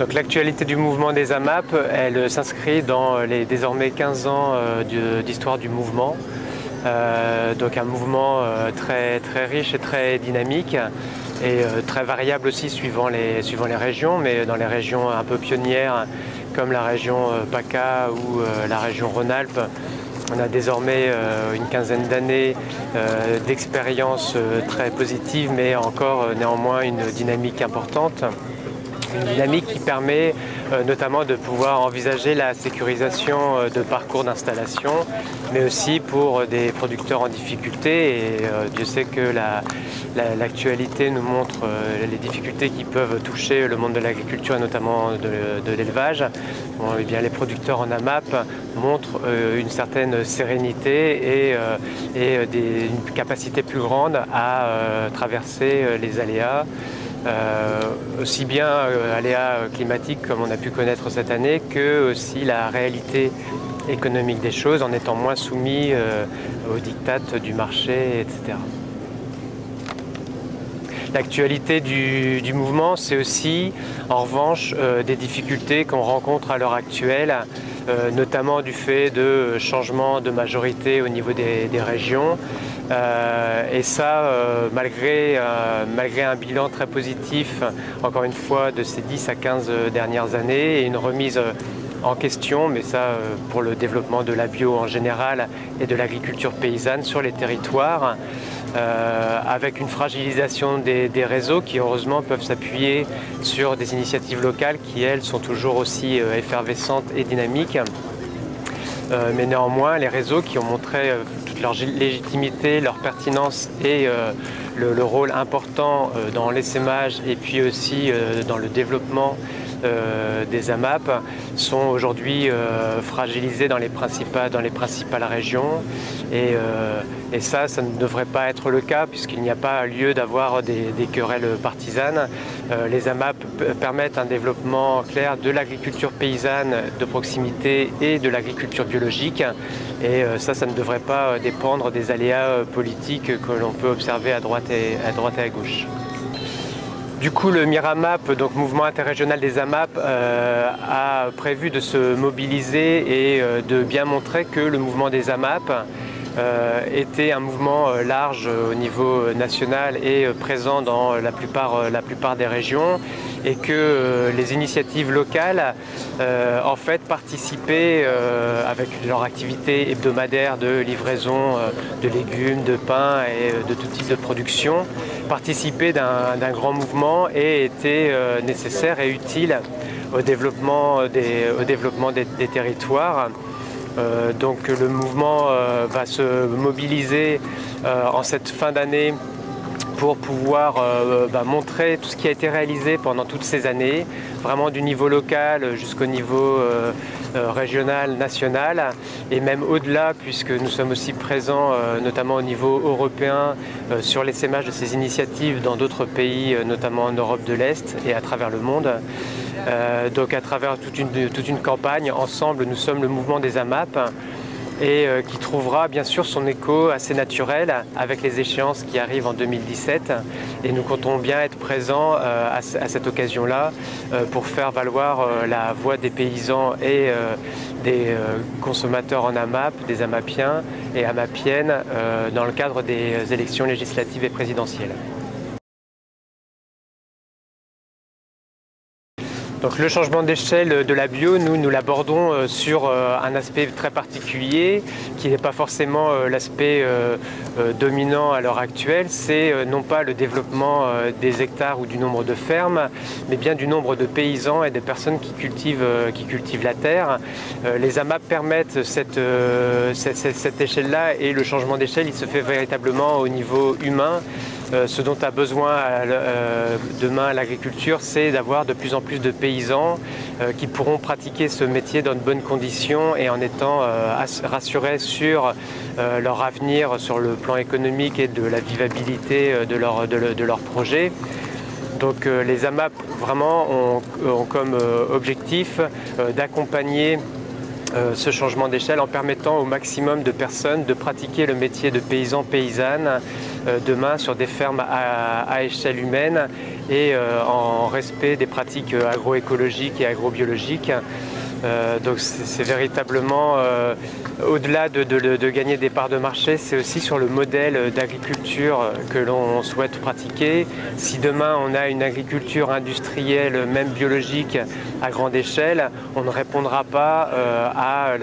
Donc l'actualité du mouvement des AMAP, elle s'inscrit dans les désormais 15 ans d'histoire du mouvement. Donc un mouvement très riche et très dynamique et très variable aussi suivant les régions, mais dans les régions un peu pionnières comme la région PACA ou la région Rhône-Alpes, on a désormais une quinzaine d'années d'expérience très positive, mais encore néanmoins une dynamique importante. Une dynamique qui permet notamment de pouvoir envisager la sécurisation de parcours d'installation, mais aussi pour des producteurs en difficulté. Et Dieu sait que l'actualité nous montre les difficultés qui peuvent toucher le monde de l'agriculture et notamment de l'élevage. Bon, eh bien, les producteurs en AMAP montrent une certaine sérénité et une capacité plus grande à traverser les aléas. Aussi bien aléas climatiques comme on a pu connaître cette année, que aussi la réalité économique des choses en étant moins soumis aux diktats du marché, etc. L'actualité du mouvement, c'est aussi en revanche des difficultés qu'on rencontre à l'heure actuelle, notamment du fait de changements de majorité au niveau des régions. Et ça, malgré un bilan très positif, encore une fois, de ces 10 à 15 dernières années, et une remise en question, mais ça pour le développement de la bio en général et de l'agriculture paysanne sur les territoires, avec une fragilisation des réseaux qui heureusement peuvent s'appuyer sur des initiatives locales qui, elles, sont toujours aussi effervescentes et dynamiques. Mais néanmoins, les réseaux qui ont montré toute leur légitimité, leur pertinence et le rôle important dans l'essaimage et puis aussi dans le développement des AMAP sont aujourd'hui fragilisés dans les principales régions et ça ne devrait pas être le cas puisqu'il n'y a pas lieu d'avoir des querelles partisanes. Les AMAP permettent un développement clair de l'agriculture paysanne de proximité et de l'agriculture biologique et ça ne devrait pas dépendre des aléas politiques que l'on peut observer à droite et à gauche. Du coup, le MIRAMAP, donc Mouvement interrégional des AMAP, a prévu de se mobiliser et de bien montrer que le mouvement des AMAP était un mouvement large au niveau national et présent dans la plupart des régions et que les initiatives locales en fait participaient avec leur activité hebdomadaire de livraison de légumes, de pain et de tout type de production, participaient d'un grand mouvement et étaient nécessaires et utiles au développement des territoires. Donc le mouvement va se mobiliser en cette fin d'année pour pouvoir montrer tout ce qui a été réalisé pendant toutes ces années, vraiment du niveau local jusqu'au niveau régional, national, et même au-delà, puisque nous sommes aussi présents, notamment au niveau européen, sur l'essaimage de ces initiatives dans d'autres pays, notamment en Europe de l'Est et à travers le monde. Donc à travers toute une campagne, ensemble, nous sommes le mouvement des AMAP, et qui trouvera bien sûr son écho assez naturel avec les échéances qui arrivent en 2017 et nous comptons bien être présents à cette occasion-là pour faire valoir la voix des paysans et des consommateurs en AMAP, des AMAPiens et AMAPiennes dans le cadre des élections législatives et présidentielles. Donc le changement d'échelle de la bio, nous l'abordons sur un aspect très particulier qui n'est pas forcément l'aspect dominant à l'heure actuelle. C'est non pas le développement des hectares ou du nombre de fermes, mais bien du nombre de paysans et des personnes qui cultivent la terre. Les AMAP permettent cette échelle-là et le changement d'échelle, il se fait véritablement au niveau humain. Ce dont a besoin demain l'agriculture, c'est d'avoir de plus en plus de paysans qui pourront pratiquer ce métier dans de bonnes conditions et en étant rassurés sur leur avenir sur le plan économique et de la vivabilité de leur projet. Donc les AMAP vraiment ont comme objectif d'accompagner ce changement d'échelle en permettant au maximum de personnes de pratiquer le métier de paysan-paysanne demain sur des fermes à échelle humaine et en respect des pratiques agroécologiques et agrobiologiques. Donc c'est véritablement, au-delà de gagner des parts de marché, c'est aussi sur le modèle d'agriculture que l'on souhaite pratiquer. Si demain on a une agriculture industrielle, même biologique, à grande échelle, on ne répondra pas à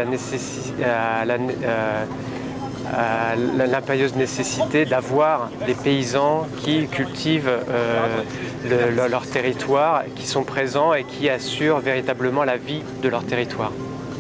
l'impérieuse nécessité d'avoir des paysans qui cultivent leur territoire, qui sont présents et qui assurent véritablement la vie de leur territoire.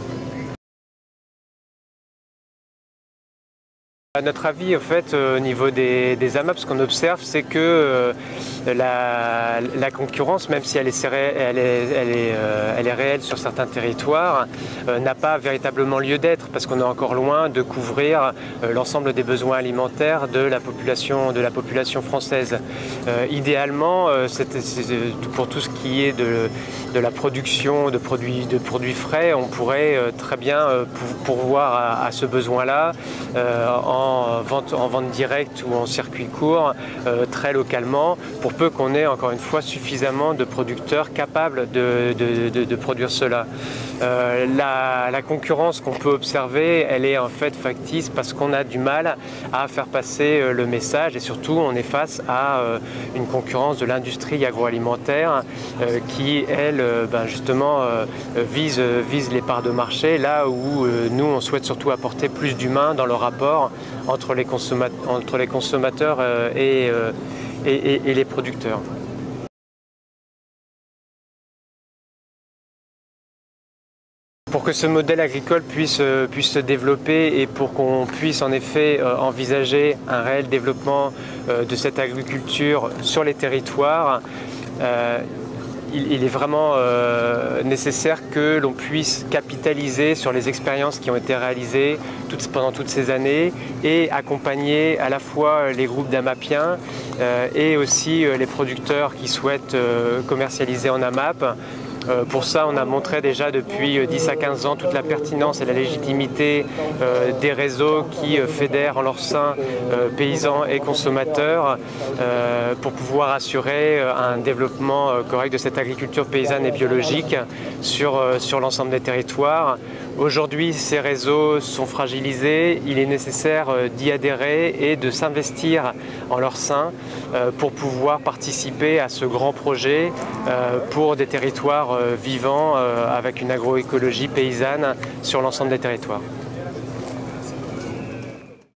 À notre avis, au fait, au niveau des AMAP, ce qu'on observe, c'est que la concurrence, même si elle est réelle sur certains territoires, n'a pas véritablement lieu d'être, parce qu'on est encore loin de couvrir l'ensemble des besoins alimentaires de la population française. Idéalement, pour tout ce qui est de la production de produits frais, on pourrait très bien pourvoir à ce besoin-là en vente directe ou en circuit court, très localement, pour peu qu'on ait encore une fois suffisamment de producteurs capables de produire cela. La concurrence qu'on peut observer, elle est en fait factice parce qu'on a du mal à faire passer le message et surtout on est face à une concurrence de l'industrie agroalimentaire qui, elle, justement vise les parts de marché, là où nous on souhaite surtout apporter plus d'humain dans le rapport entre les consommateurs et les producteurs. Pour que ce modèle agricole puisse se développer et pour qu'on puisse en effet envisager un réel développement de cette agriculture sur les territoires, il est vraiment nécessaire que l'on puisse capitaliser sur les expériences qui ont été réalisées pendant toutes ces années et accompagner à la fois les groupes d'AMAPiens et aussi les producteurs qui souhaitent commercialiser en AMAP. Pour ça, on a montré déjà depuis 10 à 15 ans toute la pertinence et la légitimité des réseaux qui fédèrent en leur sein paysans et consommateurs pour pouvoir assurer un développement correct de cette agriculture paysanne et biologique sur l'ensemble des territoires. Aujourd'hui, ces réseaux sont fragilisés, il est nécessaire d'y adhérer et de s'investir en leur sein pour pouvoir participer à ce grand projet pour des territoires vivants avec une agroécologie paysanne sur l'ensemble des territoires.